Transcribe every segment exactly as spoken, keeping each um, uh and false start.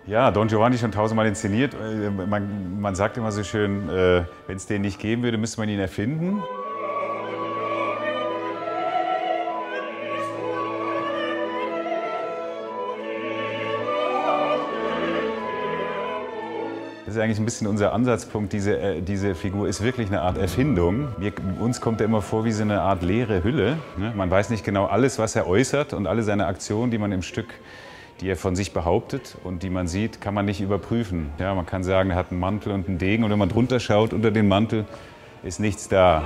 Ja, Don Giovanni schon tausendmal inszeniert. Man, man sagt immer so schön, äh, wenn es den nicht geben würde, müsste man ihn erfinden. Das ist eigentlich ein bisschen unser Ansatzpunkt. Diese, äh, diese Figur ist wirklich eine Art Erfindung. Wir, uns kommt er immer vor wie so eine Art leere Hülle. Ne? Man weiß nicht genau alles, was er äußert, und alle seine Aktionen, die man im Stück, die er von sich behauptet und die man sieht, kann man nicht überprüfen. Ja, man kann sagen, er hat einen Mantel und einen Degen, und wenn man drunter schaut, unter den Mantel, ist nichts da.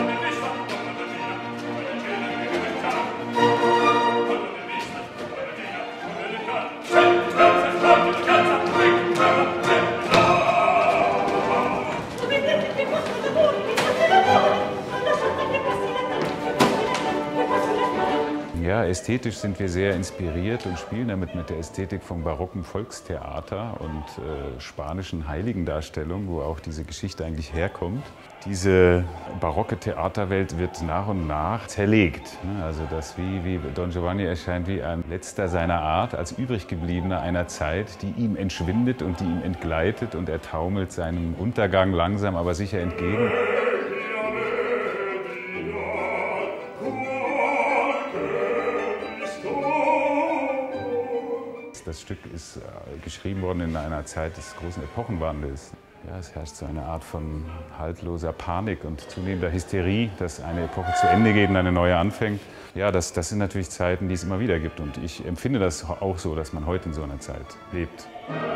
Ja, ästhetisch sind wir sehr inspiriert und spielen damit mit der Ästhetik vom barocken Volkstheater und äh, spanischen Heiligendarstellung, wo auch diese Geschichte eigentlich herkommt. Diese barocke Theaterwelt wird nach und nach zerlegt. Ne? Also das wie, wie Don Giovanni erscheint wie ein letzter seiner Art, als übriggebliebener einer Zeit, die ihm entschwindet und die ihm entgleitet, und er taumelt seinem Untergang langsam aber sicher entgegen. Das Stück ist geschrieben worden in einer Zeit des großen Epochenwandels. Ja, es herrscht so eine Art von haltloser Panik und zunehmender Hysterie, dass eine Epoche zu Ende geht und eine neue anfängt. Ja, das, das sind natürlich Zeiten, die es immer wieder gibt. Und ich empfinde das auch so, dass man heute in so einer Zeit lebt.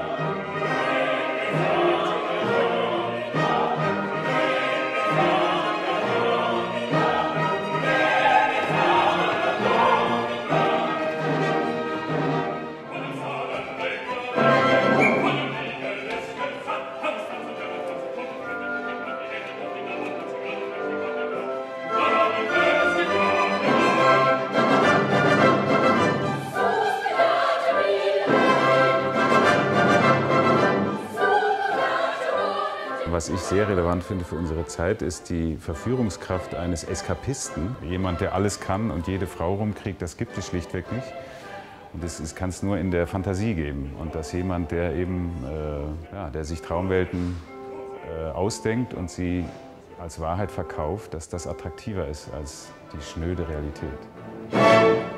Was ich sehr relevant finde für unsere Zeit, ist die Verführungskraft eines Eskapisten. Jemand, der alles kann und jede Frau rumkriegt, das gibt es schlichtweg nicht. Und das kann es nur in der Fantasie geben. Und dass jemand, der eben, äh, ja, der sich Traumwelten äh, ausdenkt und sie als Wahrheit verkauft, dass das attraktiver ist als die schnöde Realität.